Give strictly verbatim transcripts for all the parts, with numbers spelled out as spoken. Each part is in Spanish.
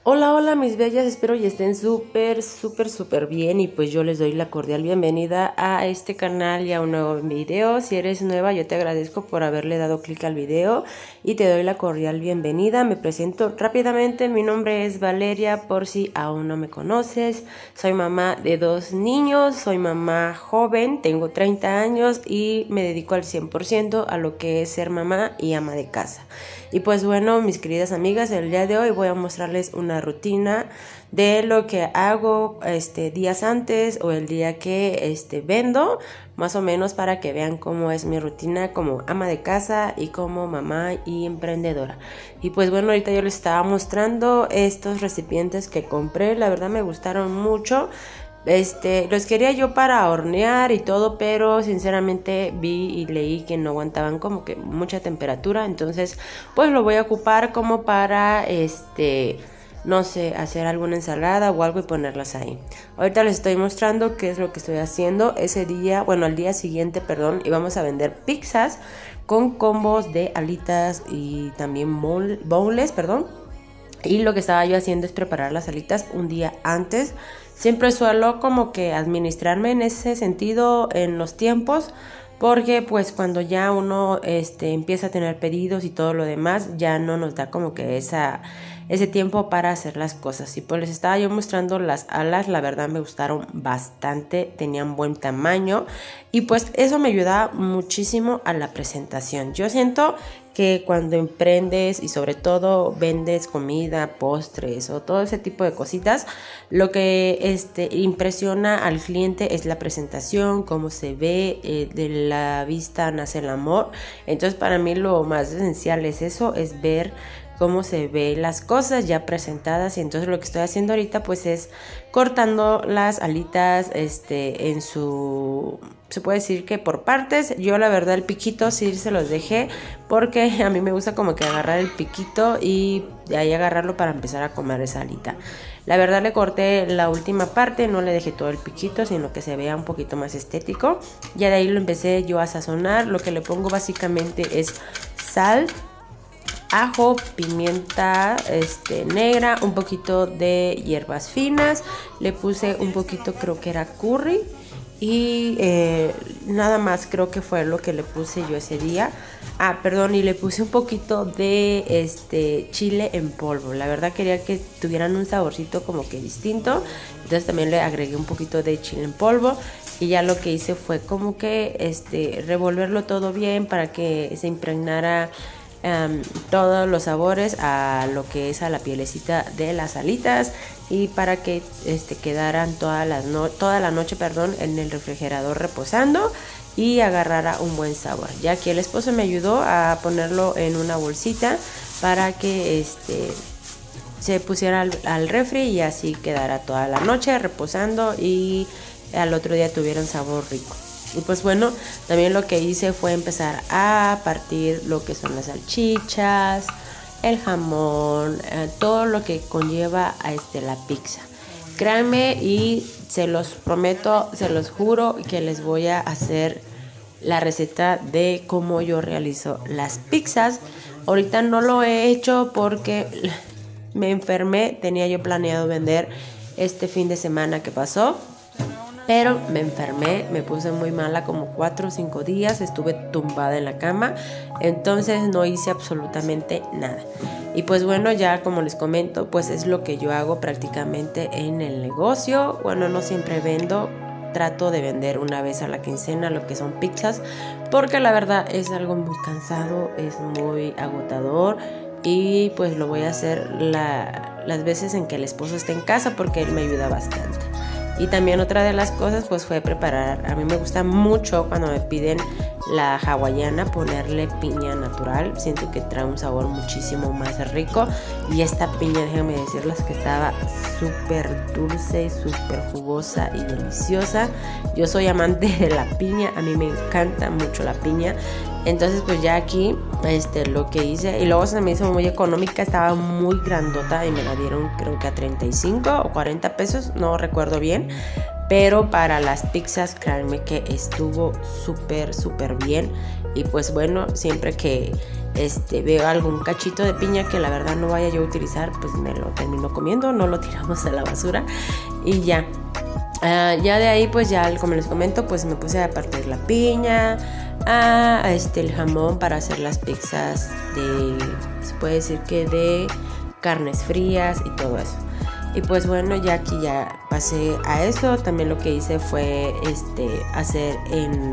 Hola, hola mis bellas, espero y estén súper, súper, súper bien y pues yo les doy la cordial bienvenida a este canal y a un nuevo video. Si eres nueva, yo te agradezco por haberle dado clic al video y te doy la cordial bienvenida. Me presento rápidamente, mi nombre es Valeria por si aún no me conoces. Soy mamá de dos niños, soy mamá joven, tengo treinta años y me dedico al cien por ciento a lo que es ser mamá y ama de casa. Y pues bueno, mis queridas amigas, el día de hoy voy a mostrarles una rutina de lo que hago este días antes o el día que este vendo, más o menos para que vean cómo es mi rutina como ama de casa y como mamá y emprendedora. Y pues bueno, ahorita yo les estaba mostrando estos recipientes que compré, la verdad me gustaron mucho. Este, los quería yo para hornear y todo, pero sinceramente vi y leí que no aguantaban como que mucha temperatura, entonces pues lo voy a ocupar como para este, no sé, hacer alguna ensalada o algo y ponerlas ahí. Ahorita les estoy mostrando qué es lo que estoy haciendo. Ese día, bueno, al día siguiente, perdón, íbamos a vender pizzas con combos de alitas y también boneless, perdón. Y lo que estaba yo haciendo es preparar las alitas un día antes. Siempre suelo como que administrarme en ese sentido en los tiempos, porque pues cuando ya uno este, empieza a tener pedidos y todo lo demás, ya no nos da como que esa, ese tiempo para hacer las cosas. Y pues les estaba yo mostrando las alas, la verdad me gustaron bastante, tenían buen tamaño y pues eso me ayuda muchísimo a la presentación. Yo siento que cuando emprendes y sobre todo vendes comida, postres o todo ese tipo de cositas, lo que este, impresiona al cliente es la presentación, cómo se ve, eh, de la vista nace el amor. Entonces para mí lo más esencial es eso, es ver cómo se ve las cosas ya presentadas. Y entonces lo que estoy haciendo ahorita pues es cortando las alitas este, en su... se puede decir que por partes. Yo la verdad el piquito sí se los dejé porque a mí me gusta como que agarrar el piquito y de ahí agarrarlo para empezar a comer esa alita. La verdad le corté la última parte, no le dejé todo el piquito, sino que se vea un poquito más estético. Ya de ahí lo empecé yo a sazonar. Lo que le pongo básicamente es sal, ajo, pimienta este, negra, un poquito de hierbas finas, le puse un poquito, creo que era curry y eh, nada más creo que fue lo que le puse yo ese día. Ah, perdón, y le puse un poquito de este chile en polvo. La verdad quería que tuvieran un saborcito como que distinto, entonces también le agregué un poquito de chile en polvo. Y ya lo que hice fue como que este revolverlo todo bien para que se impregnara Um, todos los sabores a lo que es a la pielecita de las alitas y para que este, quedaran toda la, no, toda la noche perdón, en el refrigerador reposando y agarrara un buen sabor. Ya que el esposo me ayudó a ponerlo en una bolsita para que este, se pusiera al, al refri y así quedara toda la noche reposando y al otro día tuviera un sabor rico. Y pues bueno, también lo que hice fue empezar a partir lo que son las salchichas, el jamón, eh, todo lo que conlleva a este, la pizza. Créanme y se los prometo, se los juro que les voy a hacer la receta de cómo yo realizo las pizzas. Ahorita no lo he hecho porque me enfermé, tenía yo planeado vender este fin de semana que pasó. Pero me enfermé, me puse muy mala como cuatro o cinco días, estuve tumbada en la cama, entonces no hice absolutamente nada. Y pues bueno, ya como les comento, pues es lo que yo hago prácticamente en el negocio. Bueno, no siempre vendo, trato de vender una vez a la quincena lo que son pizzas, porque la verdad es algo muy cansado, es muy agotador. Y pues lo voy a hacer la, las veces en que el esposo esté en casa porque él me ayuda bastante. Y también otra de las cosas pues fue preparar, a mí me gusta mucho cuando me piden la hawaiana ponerle piña natural, siento que trae un sabor muchísimo más rico y esta piña, déjenme decirles que estaba súper dulce, súper jugosa y deliciosa. Yo soy amante de la piña, a mí me encanta mucho la piña. Entonces pues ya aquí este, lo que hice, y luego se me hizo muy económica, estaba muy grandota y me la dieron creo que a treinta y cinco o cuarenta pesos, no recuerdo bien. Pero para las pizzas, créanme que estuvo súper, súper bien. y pues bueno, siempre que este, veo algún cachito de piña que la verdad no vaya yo a utilizar, pues me lo termino comiendo, no lo tiramos a la basura y ya. Uh, ya de ahí pues ya como les comento pues me puse a partir la piña, a, a este, el jamón para hacer las pizzas de, se puede decir que de carnes frías y todo eso. Y pues bueno, ya aquí ya pasé a eso. También lo que hice fue este, hacer en,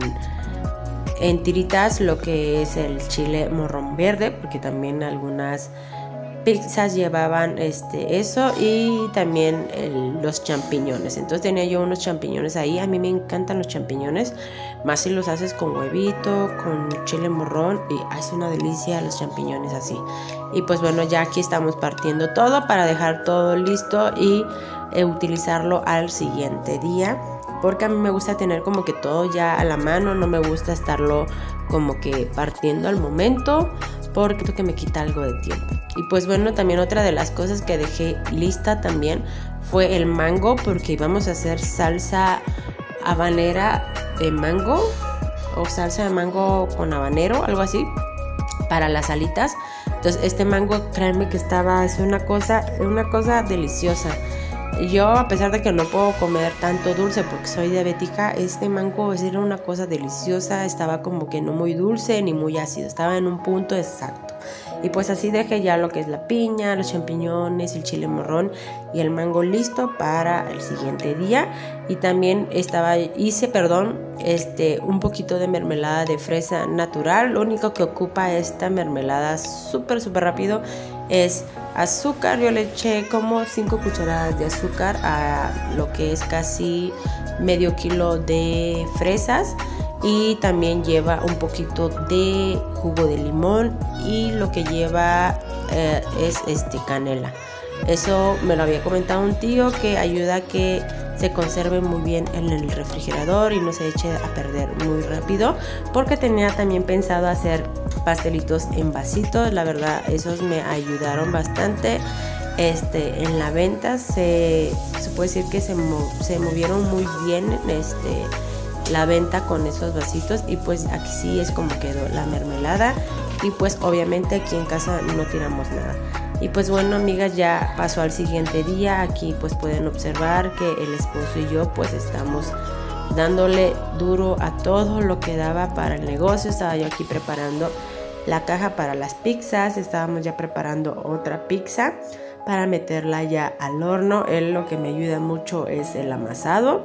en tiritas lo que es el chile morrón verde, porque también algunas pizzas llevaban este, eso y también el, los champiñones. Entonces tenía yo unos champiñones ahí. A mí me encantan los champiñones, más si los haces con huevito, con chile morrón, y hace una delicia los champiñones así. Y pues bueno, ya aquí estamos partiendo todo para dejar todo listo y eh, utilizarlo al siguiente día, porque a mí me gusta tener como que todo ya a la mano, no me gusta estarlo como que partiendo al momento, porque creo que me quita algo de tiempo. Y pues bueno, también otra de las cosas que dejé lista también fue el mango, porque íbamos a hacer salsa habanera de mango o salsa de mango con habanero, algo así, para las alitas. Entonces este mango, créanme que estaba, es una cosa, una cosa deliciosa. Yo, a pesar de que no puedo comer tanto dulce porque soy diabética, este mango era una cosa deliciosa. Estaba como que no muy dulce ni muy ácido, estaba en un punto exacto. Y pues así dejé ya lo que es la piña, los champiñones, el chile morrón y el mango listo para el siguiente día. Y también estaba, hice, perdón, este, un poquito de mermelada de fresa natural. Lo único que ocupa esta mermelada súper, súper rápido es azúcar. Yo le eché como cinco cucharadas de azúcar a lo que es casi medio kilo de fresas, y también lleva un poquito de jugo de limón, y lo que lleva eh, es este canela. Eso me lo había comentado un tío, que ayuda a que se conserve muy bien en el refrigerador y no se eche a perder muy rápido, porque tenía también pensado hacer pastelitos en vasitos. La verdad, esos me ayudaron bastante. Este, en la venta se, se puede decir que se, se movieron muy bien este, la venta con esos vasitos. Y pues aquí sí es como quedó la mermelada, y pues obviamente aquí en casa no tiramos nada. Y pues bueno, amigas, ya pasó al siguiente día. Aquí pues pueden observar que el esposo y yo pues estamos dándole duro a todo lo que daba para el negocio. Estaba yo aquí preparando la caja para las pizzas, estábamos ya preparando otra pizza para meterla ya al horno. Él lo que me ayuda mucho es el amasado,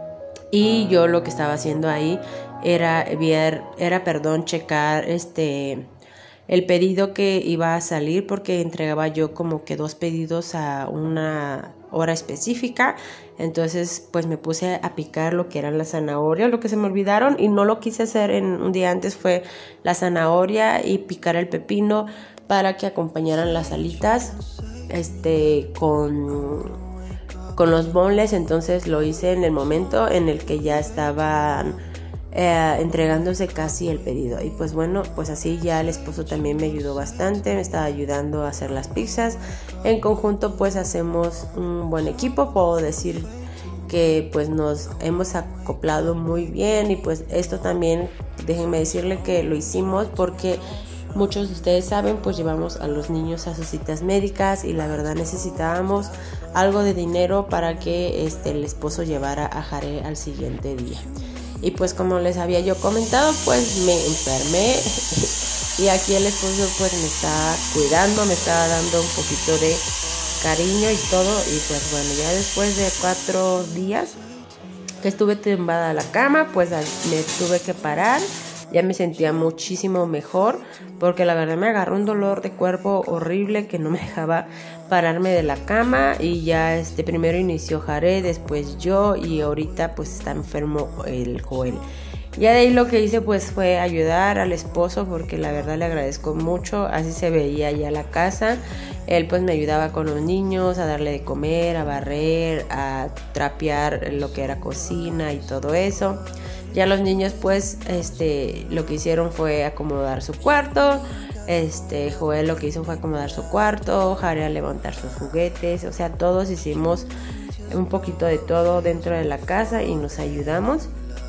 y yo lo que estaba haciendo ahí era ver, era perdón, checar este el pedido que iba a salir, porque entregaba yo como que dos pedidos a una hora específica. Entonces pues me puse a picar lo que eran las zanahorias. Lo que se me olvidaron y no lo quise hacer en un día antes fue la zanahoria y picar el pepino para que acompañaran las alitas este con con los boneless. Entonces lo hice en el momento en el que ya estaban Eh, entregándose casi el pedido. Y pues bueno, pues así ya el esposo también me ayudó bastante, me estaba ayudando a hacer las pizzas. En conjunto pues hacemos un buen equipo, puedo decir que pues nos hemos acoplado muy bien. Y pues esto también, déjenme decirle que lo hicimos porque muchos de ustedes saben, pues llevamos a los niños a sus citas médicas, y la verdad necesitábamos algo de dinero para que este, el esposo llevara a Jare al siguiente día. Y pues como les había yo comentado, pues me enfermé y aquí el esposo pues me está cuidando, me está dando un poquito de cariño y todo. Y pues bueno, ya después de cuatro días que estuve tumbada a la cama, pues me tuve que parar. Ya me sentía muchísimo mejor, porque la verdad me agarró un dolor de cuerpo horrible que no me dejaba pararme de la cama. Y ya este primero inició Jare, después yo, y ahorita pues está enfermo el Joel. Ya de ahí lo que hice pues fue ayudar al esposo, porque la verdad le agradezco mucho. Así se veía ya la casa. Él pues me ayudaba con los niños, a darle de comer, a barrer, a trapear lo que era cocina y todo eso. Ya los niños pues este lo que hicieron fue acomodar su cuarto. Este Joel lo que hizo fue acomodar su cuarto, Jare a levantar sus juguetes. O sea, todos hicimos un poquito de todo dentro de la casa y nos ayudamos.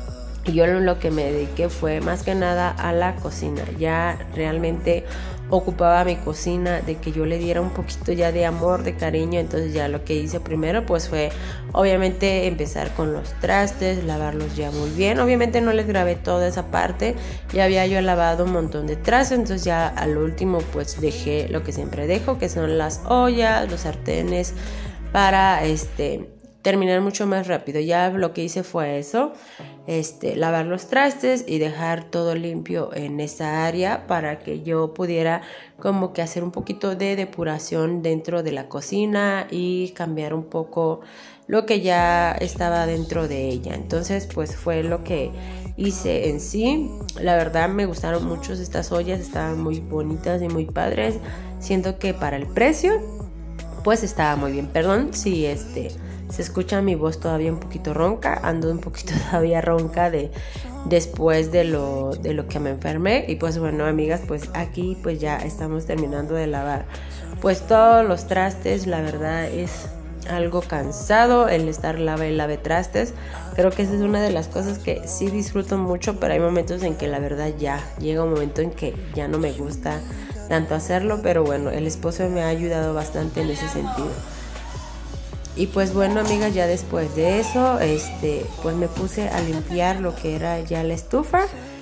Y yo lo que me dediqué fue más que nada a la cocina. Ya realmente ocupaba mi cocina de que yo le diera un poquito ya de amor, de cariño. Entonces ya lo que hice primero pues fue obviamente empezar con los trastes, lavarlos ya muy bien. Obviamente no les grabé toda esa parte, ya había yo lavado un montón de trastes. Entonces ya al último pues dejé lo que siempre dejo, que son las ollas, los sartenes, para este terminar mucho más rápido. Ya lo que hice fue eso, este, lavar los trastes y dejar todo limpio en esa área para que yo pudiera como que hacer un poquito de depuración dentro de la cocina y cambiar un poco lo que ya estaba dentro de ella. Entonces pues fue lo que hice en sí. La verdad me gustaron mucho estas ollas, estaban muy bonitas y muy padres. Siento que para el precio pues estaba muy bien. Perdón si este se escucha mi voz todavía un poquito ronca, ando un poquito todavía ronca de después de lo, de lo que me enfermé. Y pues bueno, amigas, pues aquí pues ya estamos terminando de lavar pues todos los trastes. La verdad es algo cansado el estar lave y lave trastes. Creo que esa es una de las cosas que sí disfruto mucho, pero hay momentos en que la verdad ya llega un momento en que ya no me gusta tanto hacerlo. Pero bueno, el esposo me ha ayudado bastante en ese sentido. Y pues bueno, amigas, ya después de eso, este, pues me puse a limpiar lo que era ya la estufa.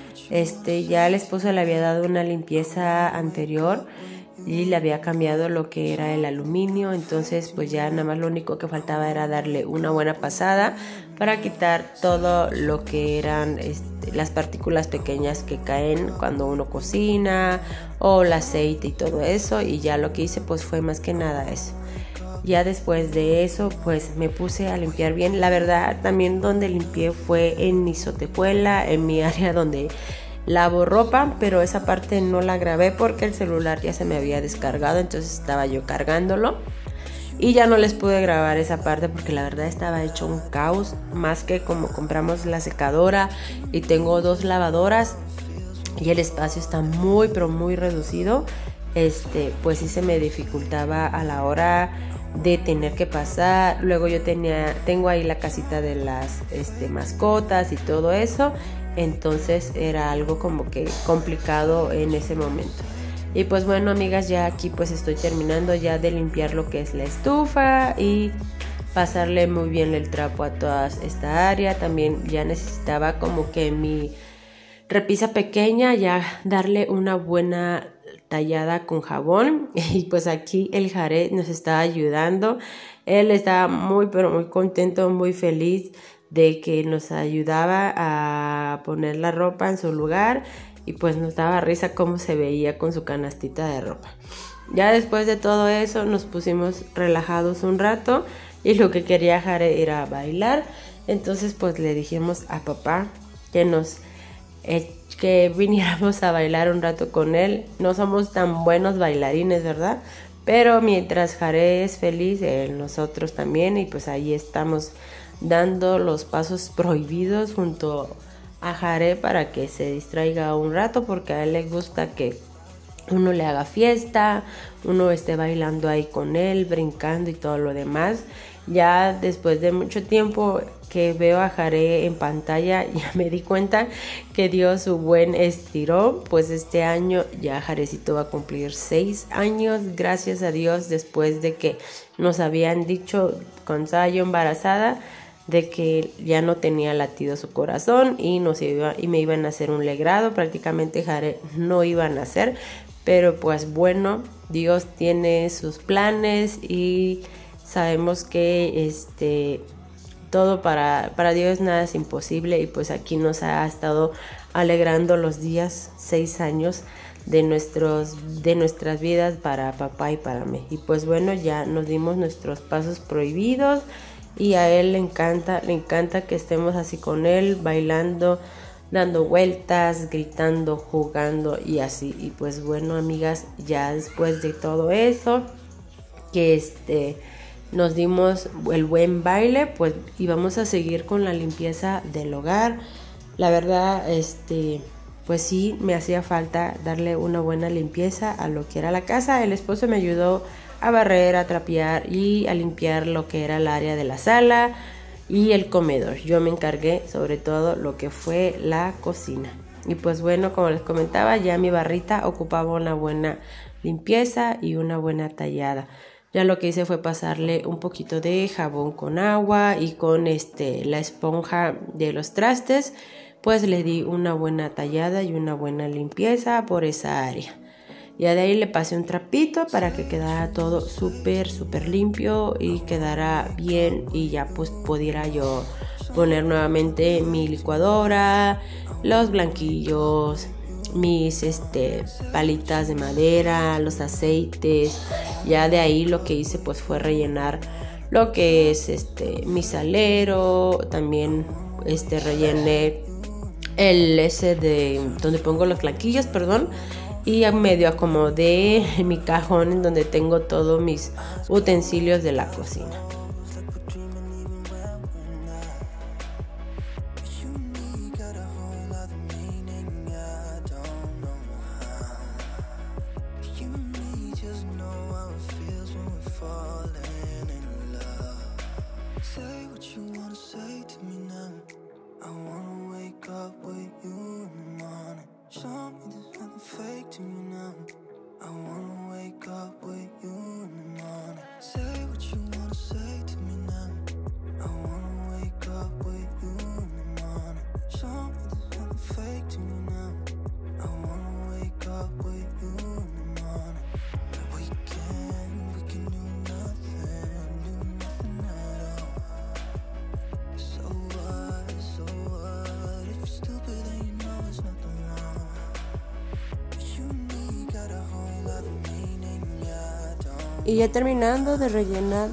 Este, ya el esposo le había dado una limpieza anterior y le había cambiado lo que era el aluminio. Entonces pues ya nada más lo único que faltaba era darle una buena pasada para quitar todo lo que eran este, las partículas pequeñas que caen cuando uno cocina, o el aceite y todo eso. Y ya lo que hice pues fue más que nada eso. Ya después de eso pues me puse a limpiar bien. La verdad también donde limpié fue en mi sotepuela, en mi área donde lavo ropa, pero esa parte no la grabé porque el celular ya se me había descargado. Entonces estaba yo cargándolo y ya no les pude grabar esa parte porque la verdad estaba hecho un caos. Más que como compramos la secadora y tengo dos lavadoras y el espacio está muy pero muy reducido, este pues sí se me dificultaba a la hora de tener que pasar. Luego yo tenía tengo ahí la casita de las este, mascotas y todo eso. Entonces era algo como que complicado en ese momento. Y pues bueno, amigas, ya aquí pues estoy terminando ya de limpiar lo que es la estufa y pasarle muy bien el trapo a toda esta área. También ya necesitaba como que mi repisa pequeña ya darle una buena tallada con jabón. Y pues aquí el Jared nos está ayudando. Él está muy pero muy contento, muy feliz de que nos ayudaba a poner la ropa en su lugar. Y pues nos daba risa cómo se veía con su canastita de ropa. Ya después de todo eso nos pusimos relajados un rato y lo que quería Jared era bailar. Entonces pues le dijimos a papá que nos eh, que viniéramos a bailar un rato con él. No somos tan buenos bailarines, ¿verdad? Pero mientras Jared es feliz, eh, nosotros también. Y pues ahí estamos dando los pasos prohibidos junto a Jared para que se distraiga un rato, porque a él le gusta que uno le haga fiesta, uno esté bailando ahí con él, brincando y todo lo demás. Ya después de mucho tiempo que veo a Jared en pantalla, ya me di cuenta que dio su buen estirón. Pues este año ya Jarecito va a cumplir seis años, gracias a Dios, después de que nos habían dicho cuando estaba yo embarazada de que ya no tenía latido su corazón y, nos iba, y me iban a hacer un legrado. Prácticamente Jared no iba a nacer, pero pues bueno, Dios tiene sus planes y sabemos que este todo para, para Dios nada es imposible. Y pues aquí nos ha estado alegrando los días, seis años de, nuestros, de nuestras vidas para papá y para mí. Y pues bueno, ya nos dimos nuestros pasos prohibidos. Y a él le encanta, le encanta que estemos así con él, bailando, dando vueltas, gritando, jugando y así. Y pues bueno, amigas, ya después de todo eso, que este nos dimos el buen baile, pues íbamos a seguir con la limpieza del hogar. La verdad, este, pues sí, me hacía falta darle una buena limpieza a lo que era la casa. El esposo me ayudó a barrer, a trapear y a limpiar lo que era el área de la sala. y el comedor. Yo me encargué sobre todo lo que fue la cocina. Y pues bueno, como les comentaba, ya mi barrita ocupaba una buena limpieza y una buena tallada. Ya lo que hice fue pasarle un poquito de jabón con agua y con este la esponja de los trastes, pues le di una buena tallada y una buena limpieza por esa área. Ya de ahí le pasé un trapito para que quedara todo súper súper limpio y quedara bien, y ya pues pudiera yo poner nuevamente mi licuadora, los blanquillos, mis este palitas de madera, los aceites. Ya de ahí lo que hice pues fue rellenar lo que es este mi salero. También este rellené el ese de donde pongo los blanquillos, perdón, y medio acomodé mi cajón en donde tengo todos mis utensilios de la cocina. Y ya terminando de rellenar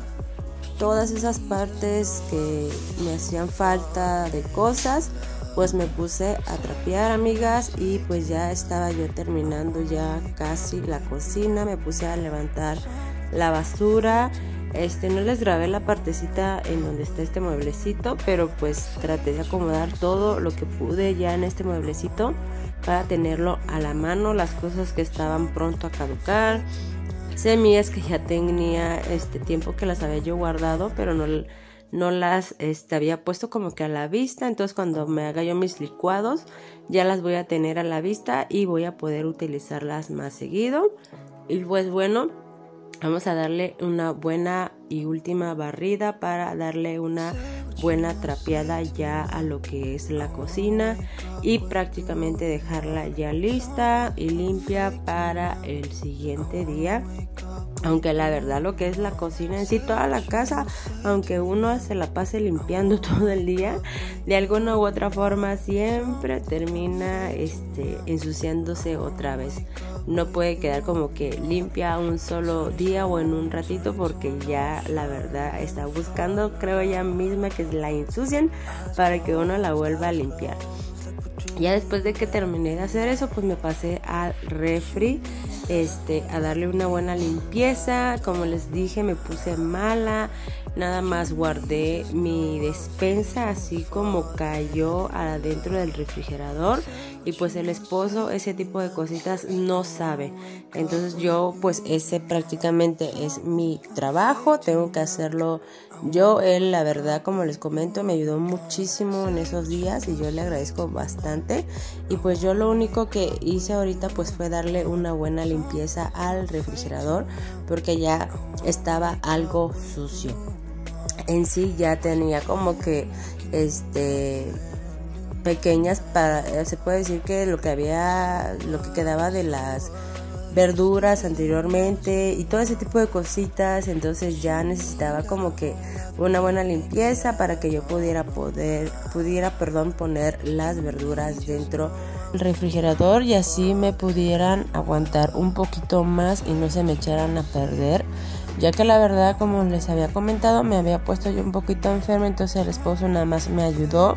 todas esas partes que me hacían falta de cosas, pues me puse a trapear, amigas, y pues ya estaba yo terminando ya casi la cocina. Me puse a levantar la basura. Este, no les grabé la partecita en donde está este mueblecito, pero pues traté de acomodar todo lo que pude ya en este mueblecito para tenerlo a la mano, las cosas que estaban pronto a caducar, semillas que ya tenía este tiempo que las había yo guardado, pero no, no las este, había puesto como que a la vista. Entonces cuando me haga yo mis licuados ya las voy a tener a la vista y voy a poder utilizarlas más seguido. Y pues bueno, vamos a darle una buena y última barrida para darle una buena trapeada ya a lo que es la cocina y prácticamente dejarla ya lista y limpia para el siguiente día. Aunque la verdad lo que es la cocina en sí, toda la casa, aunque uno se la pase limpiando todo el día, de alguna u otra forma siempre termina este, ensuciándose otra vez. No puede quedar como que limpia un solo día o en un ratito, porque ya la verdad está buscando, creo ella misma, que la ensucien para que uno la vuelva a limpiar. Ya después de que terminé de hacer eso, pues me pasé al refri este, a darle una buena limpieza. Como les dije, me puse mala, nada más guardé mi despensa así como cayó adentro del refrigerador, y pues el esposo ese tipo de cositas no sabe. Entonces yo pues ese prácticamente es mi trabajo, tengo que hacerlo yo. Él, la verdad, como les comento, me ayudó muchísimo en esos días y yo le agradezco bastante. Y pues yo lo único que hice ahorita pues fue darle una buena limpieza al refrigerador, porque ya estaba algo sucio. En sí ya tenía como que este pequeñas, para, se puede decir que lo que había, lo que quedaba de las verduras anteriormente y todo ese tipo de cositas. Entonces ya necesitaba como que una buena limpieza para que yo pudiera poder pudiera perdón poner las verduras dentro del refrigerador y así me pudieran aguantar un poquito más y no se me echaran a perder, ya que la verdad, como les había comentado, me había puesto yo un poquito enferma. Entonces el esposo nada más me ayudó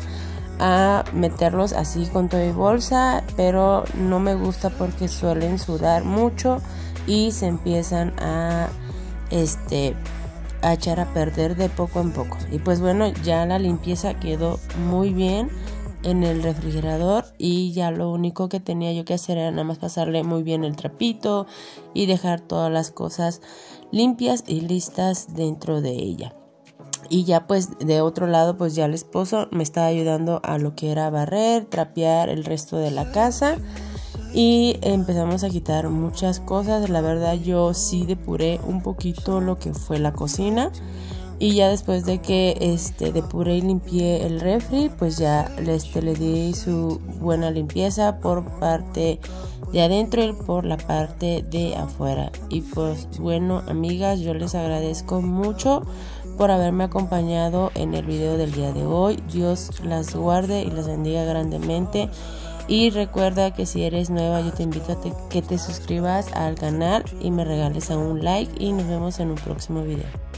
a meterlos así con todo y bolsa, pero no me gusta porque suelen sudar mucho y se empiezan a este a echar a perder de poco en poco. Y pues bueno, ya la limpieza quedó muy bien en el refrigerador y ya lo único que tenía yo que hacer era nada más pasarle muy bien el trapito y dejar todas las cosas limpias y listas dentro de ella. Y ya pues de otro lado pues ya el esposo me estaba ayudando a lo que era barrer, trapear el resto de la casa. Y empezamos a quitar muchas cosas. La verdad yo sí depuré un poquito lo que fue la cocina. Y ya después de que este, depuré y limpié el refri, pues ya este, le di su buena limpieza por parte de adentro y por la parte de afuera. Y pues bueno, amigas, yo les agradezco mucho por haberme acompañado en el video del día de hoy. Dios las guarde y las bendiga grandemente. Y recuerda que si eres nueva, yo te invito a te, que te suscribas al canal y me regales a un like. Y nos vemos en un próximo video.